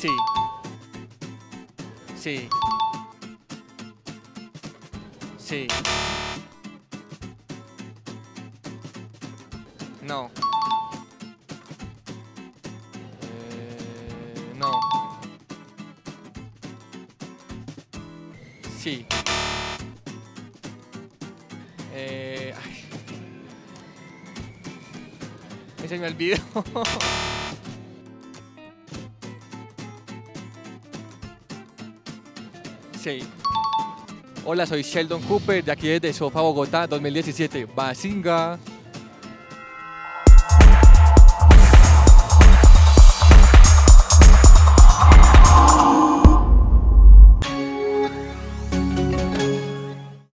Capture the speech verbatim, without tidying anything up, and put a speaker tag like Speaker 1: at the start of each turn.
Speaker 1: Sí. Sí. Sí. No. Eh, no. Sí. Eh, ay. Se me olvidó. Sí. Hola, soy Sheldon Cooper, de aquí desde Sofa, Bogotá, dos mil diecisiete. Bazinga.